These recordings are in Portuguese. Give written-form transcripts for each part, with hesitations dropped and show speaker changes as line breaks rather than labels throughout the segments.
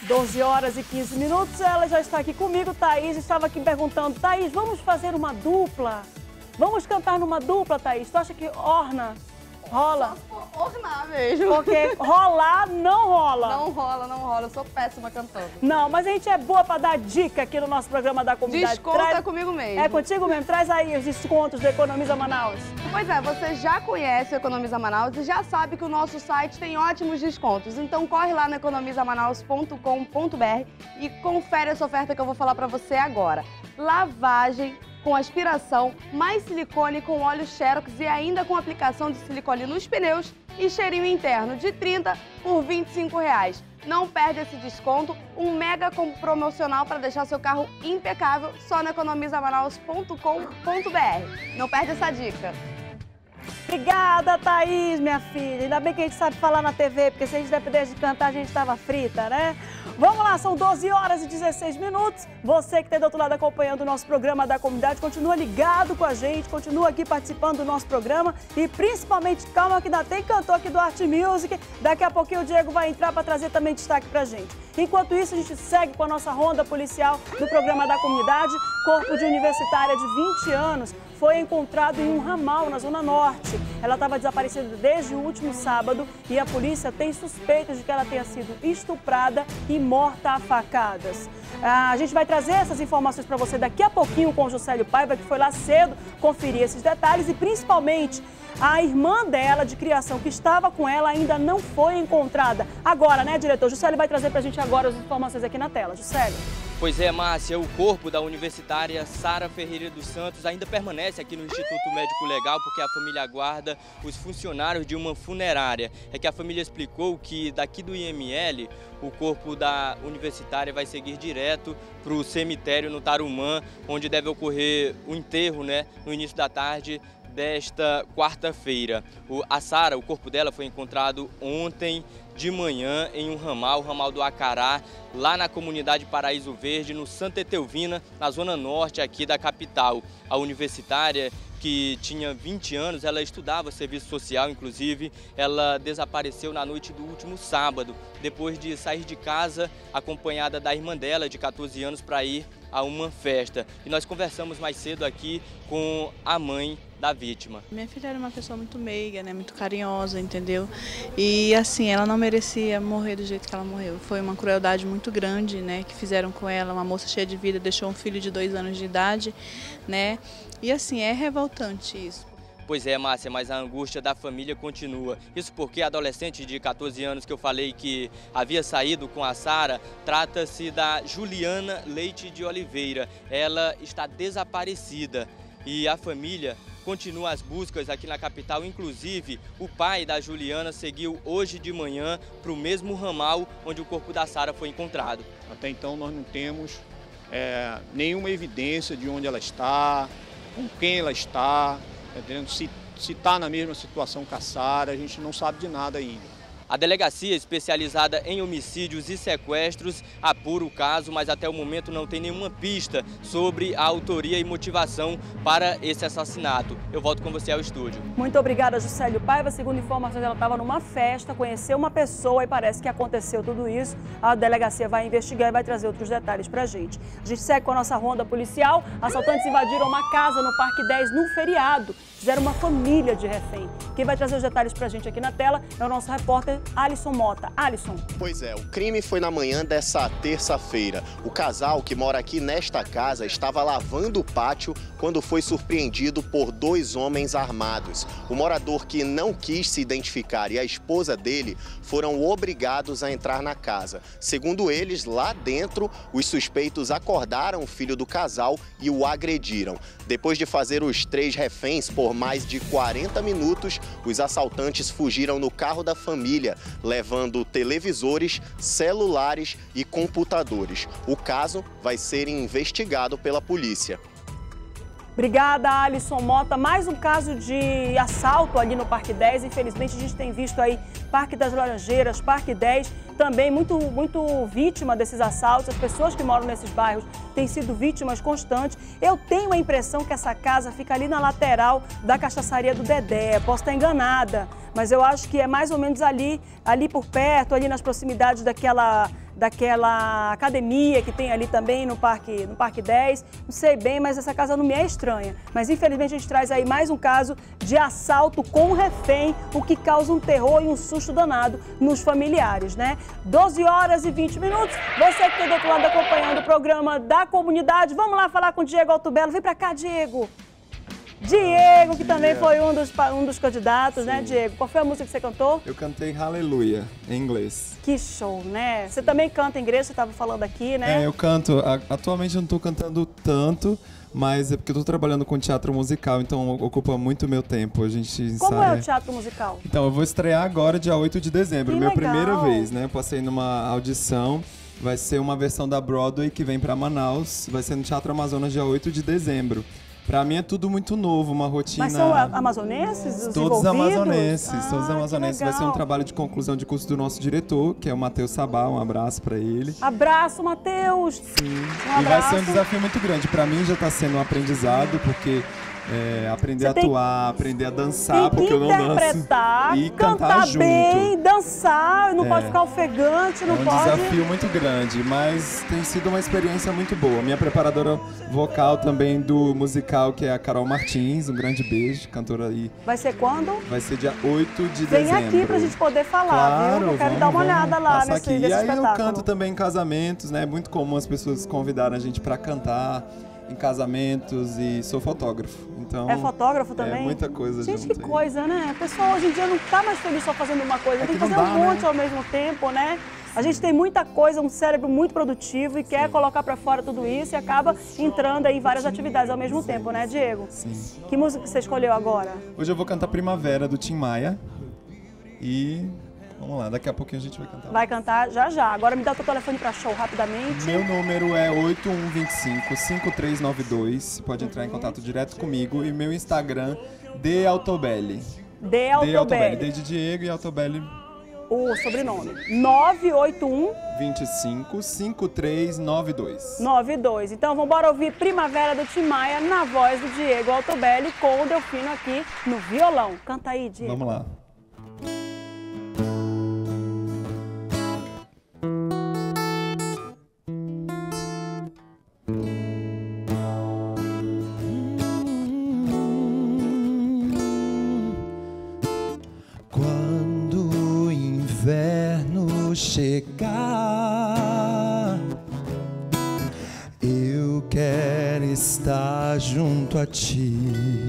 12 horas e 15 minutos, ela já está aqui comigo, Thaís, estava aqui perguntando, Thaís, vamos fazer uma dupla? Vamos cantar numa dupla, Thaís? Tu acha que orna? Rola?
Só ornar mesmo.
Porque rolar não rola.
Não rola, não rola. Eu sou péssima cantando.
Não, mas a gente é boa para dar dica aqui no nosso programa da comunidade.
Desconto é comigo mesmo.
É contigo mesmo. Traz aí os descontos do Economiza Manaus.
Pois é, você já conhece o Economiza Manaus e já sabe que o nosso site tem ótimos descontos. Então corre lá no economizamanaus.com.br e confere essa oferta que eu vou falar para você agora. Lavagem com aspiração, mais silicone com óleo Xerox e ainda com aplicação de silicone nos pneus e cheirinho interno de 30 por R$ 25. Não perde esse desconto, um mega promocional para deixar seu carro impecável só no economizamanaus.com.br. Não perde essa dica.
Obrigada, Thaís, minha filha. Ainda bem que a gente sabe falar na TV, porque se a gente dependesse de cantar, a gente estava frita, né? Vamos lá, são 12 horas e 16 minutos. Você que está do outro lado acompanhando o nosso programa da comunidade, continua ligado com a gente, continua aqui participando do nosso programa e principalmente, calma que ainda tem cantor aqui do Art Music. Daqui a pouquinho o Diego vai entrar para trazer também destaque pra gente. Enquanto isso, a gente segue com a nossa ronda policial do programa da comunidade. Corpo de universitária de 20 anos foi encontrado em um ramal na Zona Norte. Ela estava desaparecida desde o último sábado e a polícia tem suspeitas de que ela tenha sido estuprada e morta a facadas. A gente vai trazer essas informações para você daqui a pouquinho com o Juscelio Paiva, que foi lá cedo conferir esses detalhes e principalmente a irmã dela de criação que estava com ela ainda não foi encontrada. Agora, né, diretor? Juscelio vai trazer para a gente agora as informações aqui na tela. Juscelio.
Pois é, Márcia, o corpo da universitária Sara Ferreira dos Santos ainda permanece aqui no Instituto Médico Legal porque a família aguarda os funcionários de uma funerária. É que a família explicou que daqui do IML o corpo da universitária vai seguir direto para o cemitério no Tarumã, onde deve ocorrer o enterro, né, no início da tarde desta quarta-feira. A Sara, o corpo dela foi encontrado ontem de manhã em um ramal, o ramal do Acará, lá na comunidade Paraíso Verde, no Santa Etelvina, na zona norte aqui da capital. A universitária, que tinha 20 anos, ela estudava serviço social, inclusive, ela desapareceu na noite do último sábado, depois de sair de casa acompanhada da irmã dela, de 14 anos, para ir a uma festa. E nós conversamos mais cedo aqui com a mãe da vítima.
Minha filha era uma pessoa muito meiga, né, muito carinhosa, entendeu? E assim, ela não merecia morrer do jeito que ela morreu. Foi uma crueldade muito grande, né, que fizeram com ela. Uma moça cheia de vida, deixou um filho de 2 anos de idade, né? E assim, é revoltante isso.
Pois é, Márcia, mas a angústia da família continua. Isso porque a adolescente de 14 anos que eu falei que havia saído com a Sara, trata-se da Juliana Leite de Oliveira. Ela está desaparecida e a família continua as buscas aqui na capital. Inclusive, o pai da Juliana seguiu hoje de manhã para o mesmo ramal onde o corpo da Sara foi encontrado.
Até então nós não temos nenhuma evidência de onde ela está, com quem ela está, se está na mesma situação que a Sara, a gente não sabe de nada ainda.
A delegacia especializada em homicídios e sequestros apura o caso, mas até o momento não tem nenhuma pista sobre a autoria e motivação para esse assassinato. Eu volto com você ao estúdio.
Muito obrigada, Juscelio Paiva. Segundo informações, ela estava numa festa, conheceu uma pessoa e parece que aconteceu tudo isso. A delegacia vai investigar e vai trazer outros detalhes pra gente. A gente segue com a nossa ronda policial. Assaltantes invadiram uma casa no Parque 10 no feriado. Fizeram uma família de refém. Quem vai trazer os detalhes pra gente aqui na tela é o nosso repórter Alisson Mota. Alisson.
Pois é, o crime foi na manhã dessa terça-feira. O casal que mora aqui nesta casa estava lavando o pátio quando foi surpreendido por 2 homens armados. O morador, que não quis se identificar, e a esposa dele foram obrigados a entrar na casa. Segundo eles, lá dentro, os suspeitos acordaram o filho do casal e o agrediram. Depois de fazer os 3 reféns por mais de 40 minutos, os assaltantes fugiram no carro da família, levando televisores, celulares e computadores. O caso vai ser investigado pela polícia.
Obrigada, Alisson Mota. Mais um caso de assalto ali no Parque 10. Infelizmente, a gente tem visto aí Parque das Laranjeiras, Parque 10, também muito vítima desses assaltos. As pessoas que moram nesses bairros têm sido vítimas constantes. Eu tenho a impressão que essa casa fica ali na lateral da cachaçaria do Dedé. Posso estar enganada, mas eu acho que é mais ou menos ali por perto, ali nas proximidades daquela academia que tem ali também no Parque 10. Não sei bem, mas essa casa não me é estranha. Mas infelizmente a gente traz aí mais um caso de assalto com refém, o que causa um terror e um susto danado nos familiares, né? 12 horas e 20 minutos. Você que está do outro lado acompanhando o programa da comunidade, vamos lá falar com o Diego Altobello. Vem pra cá, Diego. Diego, que também foi um dos candidatos, né, Diego? Qual foi a música que você cantou?
Eu cantei Hallelujah, em inglês.
Que show, né? Você também canta em inglês, você estava falando aqui, né?
Eu canto. Atualmente eu não estou cantando tanto, mas é porque eu estou trabalhando com teatro musical, então ocupa muito meu tempo. A gente ensaia.
Como é o teatro musical?
Então, eu vou estrear agora, dia 8 de dezembro.
Que
Minha
legal.
primeira vez, né? Eu passei numa audição. Vai ser uma versão da Broadway que vem para Manaus. Vai ser no Teatro Amazonas, dia 8 de dezembro. Pra mim é tudo muito novo, uma rotina...
Mas são amazonenses?
Todos amazonenses,
todos
amazonenses. Vai ser um trabalho de conclusão de curso do nosso diretor, que é o Matheus Sabá, um abraço pra ele.
Abraço, Matheus!
Sim.
Um
e vai
abraço.
ser um desafio muito grande. Pra mim já tá sendo um aprendizado, porque aprender a atuar, aprender a dançar, porque eu não danço.
Interpretar,
E
cantar
junto.
bem, dançar, não pode ficar ofegante, não pode...
É um desafio muito grande, mas tem sido uma experiência muito boa. Minha preparadora vocal também do musical, que é a Carol Martins, um grande beijo, cantora aí.
Vai ser quando?
Vai ser dia 8 de
Vem
dezembro.
aqui pra gente poder falar,
claro,
viu? Eu quero dar uma olhada lá nesse
aqui. E aí
espetáculo.
eu canto também em casamentos, né? É muito comum as pessoas convidarem a gente pra cantar em casamentos e sou fotógrafo. Então,
é fotógrafo também?
É muita coisa
gente,
junto
que
aí.
coisa, né? O pessoal hoje em dia não tá mais feliz só fazendo uma coisa, tem que fazer um monte ao mesmo tempo, né? A gente tem muita coisa, um cérebro muito produtivo e quer colocar pra fora tudo isso e acaba entrando aí em várias atividades ao mesmo tempo, né, Diego?
Sim.
Que música você escolheu agora?
Hoje eu vou cantar Primavera, do Tim Maia. E vamos lá, daqui a pouquinho a gente vai cantar.
Vai cantar já já. Agora me dá o teu telefone pra show rapidamente.
Meu número é 8125-5392. Pode entrar em contato direto comigo. E meu Instagram, Altobelli.
Altobelli.
D de Diego e Altobelli.
O sobrenome. 981
25-5392.
92. Então vamos embora ouvir Primavera do Tim Maia na voz do Diego Altobelli com o Delfino aqui no violão. Canta aí, Diego.
Vamos lá. Chegar, eu quero estar junto a ti.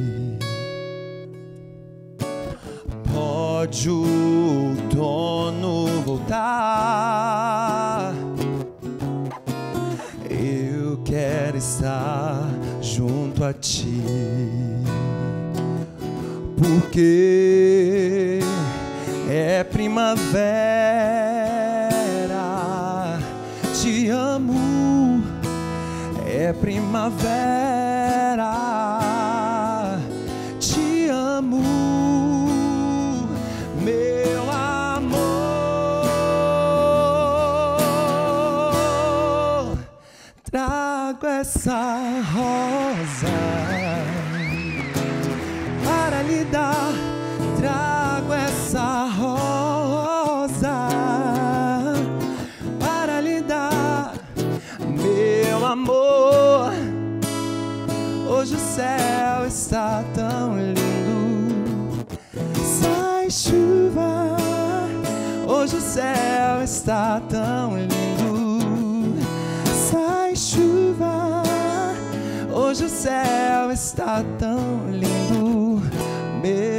Pode o outono voltar, eu quero estar junto a ti, porque é primavera. Te amo, é primavera. Te amo, meu amor. Trago essa rosa para lhe dar. Trago essa rosa para lhe dar, meu amor. Hoje o céu está tão lindo. Sai chuva, hoje o céu está tão lindo. Sai chuva, hoje o céu está tão lindo, meu